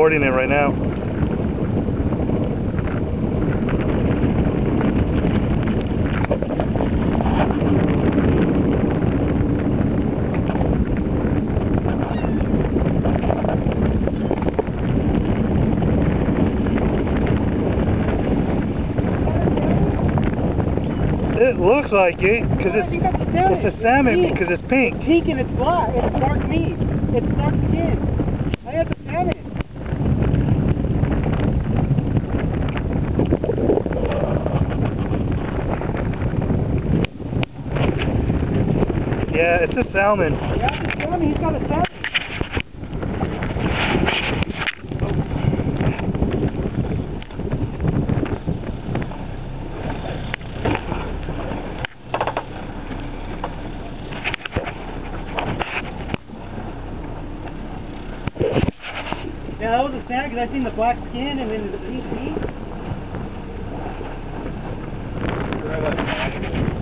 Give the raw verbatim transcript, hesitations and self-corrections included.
recording it right now. It looks like it, because it's, it's a salmon, because it's pink. It's pink and it's black, it's dark meat. It's dark skin. I had the salmon. Yeah, it's a salmon. Yeah, it's a salmon. He's got a salmon. Yeah, that was a salmon because I seen the black skin and then the pink meat.